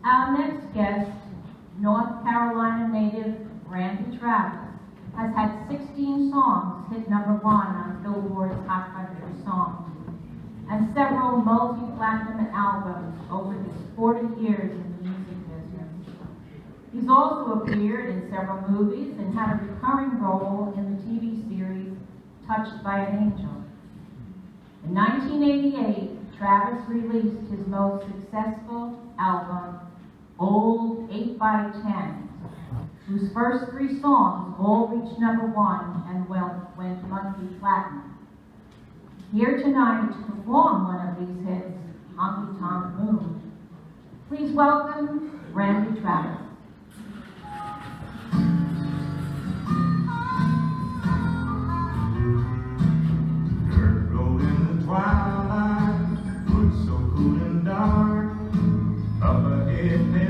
Our next guest, North Carolina native Randy Travis, has had 16 songs hit #1 on Billboard's Hot Country Songs, and several multi-platinum albums over his 40 years in the music business. He's also appeared in several movies and had a recurring role in the TV series Touched by an Angel. In 1988, Travis released his most successful album, Old 8x10, whose first 3 songs all reached #1 and went monthly platinum. Here tonight to perform one of these hits, Honky Tonk Moon. Please welcome Randy Travis. Dirt road in the twilight, woods so cool and dark, up ahead